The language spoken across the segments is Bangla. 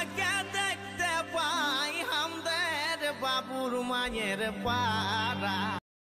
থেকে দেখতে পাই আমাদের বাবুর মায়ের পাড়া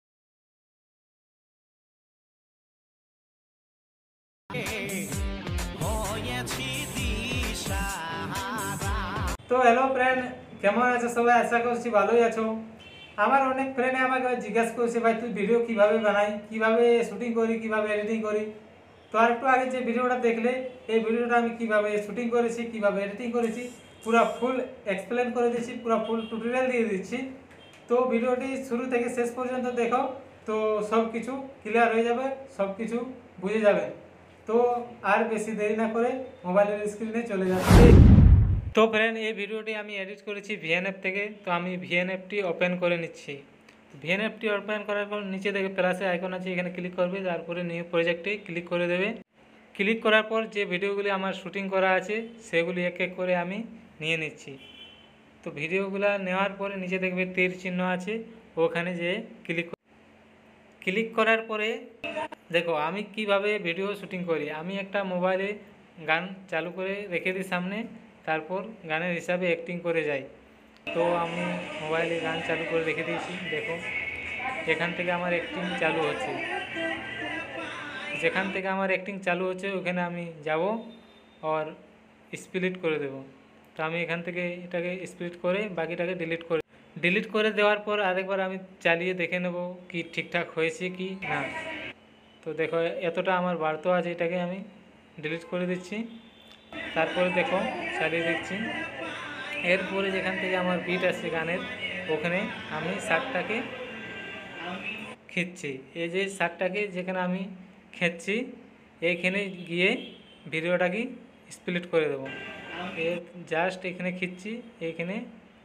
হয়েছি দিশাহারা। তো হ্যালো ফ্রেন্ড, কেমন আছো সবাই? আশা করছি ভালোই আছো। আমার অনেক ফ্রেন্ডে আমাকে জিজ্ঞাসা করছে, ভাই তুই ভিডিও কিভাবে বানাই, কিভাবে শুটিং করি, কিভাবে এডিটিং করি। তো আর একটু আগে যে ভিডিওটা দেখলে, এই ভিডিওটা আমি কিভাবে শুটিং করেছি, কিভাবে এডিটিং করেছি, পুরো ফুল এক্সপ্লেন করে দিচ্ছি, পুরো ফুল টিউটোরিয়াল দিয়ে দিচ্ছি। তো ভিডিওটি শুরু থেকে শেষ পর্যন্ত দেখো, তো সব কিছু ক্লিয়ার হয়ে যাবে, সব কিছু বুঝে যাবে। তো আর বেশি দেরি না করে মোবাইলের স্ক্রিনে চলে যাচ্ছে। তো ফ্রেন্ড, এই ভিডিওটি আমি এডিট করেছি ভিএনএফ থেকে। তো আমি ভিএনএফটি ওপেন করে নিচ্ছি। ভিএনএফটি ওপেন করার পর নিচে দেখে প্লাসে আইকন আছে, এখানে ক্লিক করবে, তারপরে নিউ প্রজেক্টে ক্লিক করে দেবে। ক্লিক করার পর যে ভিডিওগুলি আমার শুটিং করা আছে সেগুলি এক এক করে আমি নিয়ে নিচ্ছি। তো ভিডিওগুলো নেওয়ার পরে নিচে দেখবে তীর চিহ্ন আছে, ওখানে যে ক্লিক করার পরে দেখো আমি কিভাবে ভিডিও শুটিং করি। আমি একটা মোবাইলে গান চালু করে রেখে দিই সামনে, তারপর গানের হিসাবে অ্যাক্টিং করে যাই। তো আমি মোবাইলে গান চালু করে রেখে দিয়েছি, দেখো এখান থেকে আমার অ্যাক্টিং চালু হচ্ছে। যেখান থেকে আমার অ্যাক্টিং চালু হচ্ছে ওখানে আমি যাব আর স্প্লিট করে দেব। তো আমি এখান থেকে এটাকে স্প্লিট করে বাকিটাকে ডিলিট করে দেওয়ার পর আরেকবার আমি চালিয়ে দেখে নেব কি ঠিকঠাক হয়েছে কি না। তো দেখো এতটা আমার বাড়তো আছে, এটাকে আমি ডিলিট করে দিচ্ছি। তারপরে দেখো চালিয়ে দেখছি। এরপরে যেখান থেকে আমার বিট আসছে গানের, ওখানে আমি শার্টটাকে খিঁচছি। এই যে শার্টটাকে যেখানে আমি খেঁচছি, এইখানে গিয়ে ভিডিওটাকে স্প্লিট করে দেবো। জাস্ট এখানে খিঁচছি, এইখানে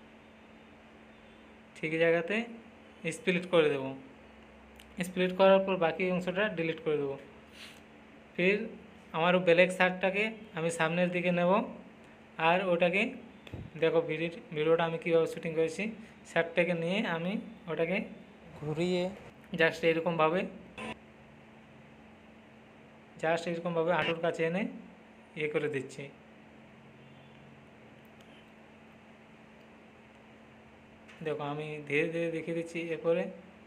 ঠিক জায়গাতে স্প্লিট করে দেবো। স্প্লিট করার পর বাকি অংশটা ডিলিট করে দেবো। ফির আমার ব্ল্যাক শার্টটাকে আমি সামনের দিকে নেব, আর ওটাকে দেখো ভিডিওটা আমি কীভাবে শ্যুটিং করেছি। শার্টটাকে নিয়ে আমি ওটাকে ঘুরিয়ে জাস্ট এরকমভাবে হাঁটুর কাছে এনে করে দিচ্ছি। দেখো আমি ধীরে ধীরে দেখিয়ে দিচ্ছি। এরপরে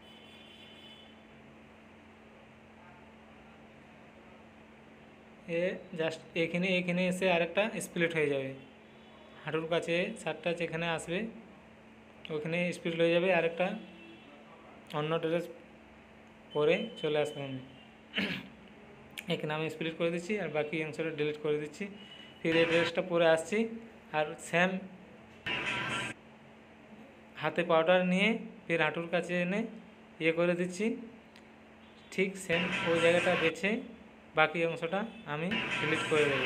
জাস্ট এখানে এসে আরেকটা স্প্লিট হয়ে যাবে। হাঁটুর কাছে শার্টটা যেখানে আসবে ওখানে স্প্লিট হয়ে যাবে, আরেকটা অন্য ড্রেস পরে চলে আসবে। আমি এখানে আমি স্প্লিট করে দিচ্ছি আর বাকি অংশটা ডিলিট করে দিচ্ছি। ফির এই ড্রেসটা পরে আসছি, আর সেম হাতে পাউডার নিয়ে ফির হাঁটুর কাছে এনে করে দিচ্ছি। ঠিক সেম ওই জায়গাটা বেছে বাকি অংশটা আমি ডিলিট করে দেবো।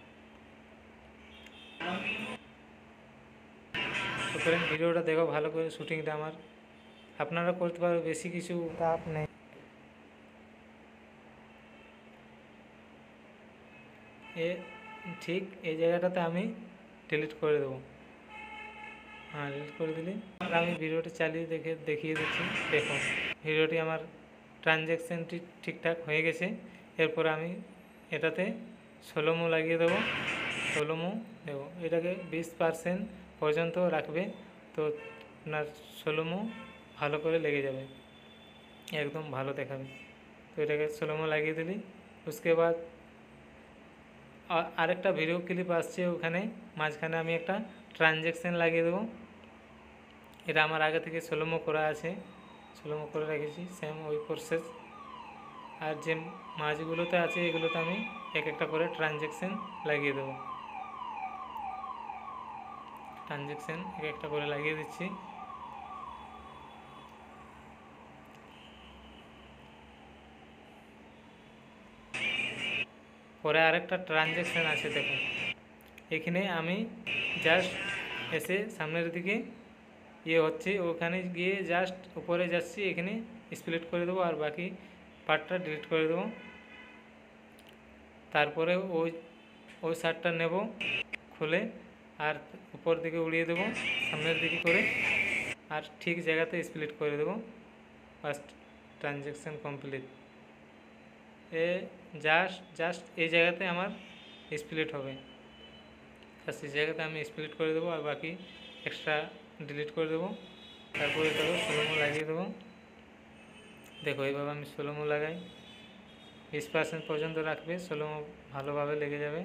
সুতরাং ভিডিওটা দেখো ভালো করে, শুটিংটা আমার আপনারা করতে পারো, বেশি কিছু চাপ নেই। ঠিক এই জায়গাটাতে আমি ডিলিট করে দেবো। হ্যাঁ, ডিলিট করে দিলে আমি ভিডিওটি চালিয়ে দেখিয়ে দিচ্ছি। দেখো ভিডিওটি আমার ট্রানজ্যাকশানটি ঠিকঠাক হয়ে গেছে। এরপর আমি এটাতে স্লোমো লাগিয়ে দেবো। স্লোমো দেবো, এটাকে 20% পর্যন্ত রাখবে, তো আপনার স্লোমো ভালো করে লেগে যাবে, একদম ভালো দেখাবে। তো এটাকে স্লোমো লাগিয়ে দিলি। उसके बाद আরেকটা ভিডিও ক্লিপ আসছে, ওখানে মাঝখানে আমি একটা ট্রানজ্যাকশান লাগিয়ে দেবো। এটা আমার আগে থেকে স্লোমো করা আছে, স্লোমো করে রেখেছি, সেম ওই প্রসেস। আর যে মাছগুলোতে আছে এগুলোতে আমি এক একটা করে ট্রানজ্যাকশান লাগিয়ে দেবো। ট্রানজ্যাকশান এক একটা করে লাগিয়ে দিচ্ছি। পরে আরেকটা ট্রানজ্যাকশান আছে, দেখো এখানে আমি জাস্ট এসে সামনের দিকে হচ্ছে, ওখানে গিয়ে জাস্ট উপরে যাচ্ছি, এখানে স্প্লিট করে দেবো আর বাকি পার্টটা ডিলিট করে দেবো। তারপরে ওই শার্টটা নেব খুলে আর উপর দিকে উড়িয়ে দেবো সামনের দিকে করে, আর ঠিক জায়গাতে স্প্লিট করে দেবো। First transaction complete. জাস্ট এই জায়গাতে আমার স্প্লিট হবে। সেই জায়গাতে আমি স্প্লিট করে দেবো আর বাকি এক্সট্রা ডিলিট করে দেবো। তারপরে দেখো স্লোমো লাগিয়ে দেবো। দেখো এইভাবে আমি স্লোমো লাগাই, 20% পর্যন্ত রাখবে, স্লোমো ভালোভাবে লেগে যাবে।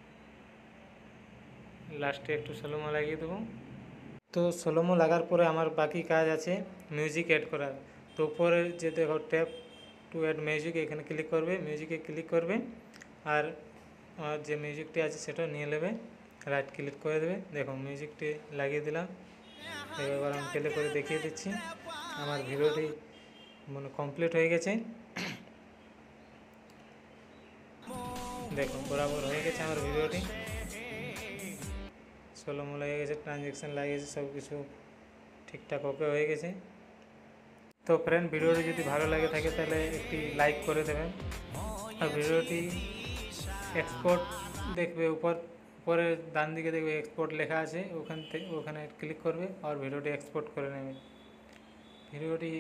লাস্টে একটু স্লোমো লাগিয়ে দেবো। তো স্লোমো লাগার পরে আমার বাকি কাজ আছে মিউজিক অ্যাড করার। তো উপরে যে দেখো ট্যাপ টু অ্যাড মিউজিক, এখানে ক্লিক করবে, মিউজিকে ক্লিক করবে আর আমার যে মিউজিকটি আছে সেটা নিয়ে নেবে, রাইট ক্লিক করে দেবে। দেখো মিউজিকটি লাগিয়ে দিলাম। এবার আমি প্লে করে দেখিয়ে দিচ্ছি আমার ভিডিওটি মানে কমপ্লিট হয়ে গেছে। দেখো বরাবর হয়ে গেছে আমার ভিডিওটি, স্লোমো লেগে গেছে, ট্রানজ্যাকশান লাগিয়েছে, সব কিছু ঠিকঠাক ওকে হয়ে গেছে। তো ফ্রেন্ড, ভিডিওটি যদি ভালো লাগে থাকে তাহলে একটি লাইক করে দেবেন। আর ভিডিওটি এক্সপোর্ট দেখবে, উপরে ডান দিকে দেখবে এক্সপোর্ট লেখা আছে, ওখানে ক্লিক করবে আর ভিডিওটি এক্সপোর্ট করে নেবে ভিডিওটি।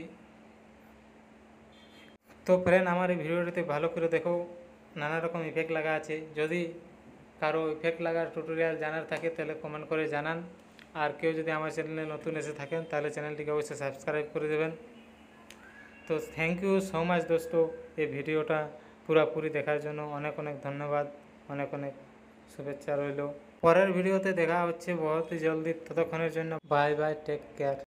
তো ফ্রেন্ড, আমার এই ভিডিওটিতে ভালো করে দেখো, নানা রকম ইফেক্ট লাগা আছে। যদি কারো ইফেক্ট লাগার টিউটোরিয়াল জানার থাকে তাহলে কমেন্ট করে জানান। আর কেউ যদি আমার চ্যানেলে নতুন এসে থাকেন তাহলে চ্যানেলটিকে অবশ্যই সাবস্ক্রাইব করে দেবেন। তো থ্যাংক ইউ সো মাচ দোস্ত, এই ভিডিওটা পুরোপুরি দেখার জন্য অনেক অনেক ধন্যবাদ, অনেক অনেক শুভেচ্ছা রইল। পরের ভিডিওতে দেখা হচ্ছে বহুত জলদি, ততক্ষণের জন্য বাই বাই, টেক কেয়ার।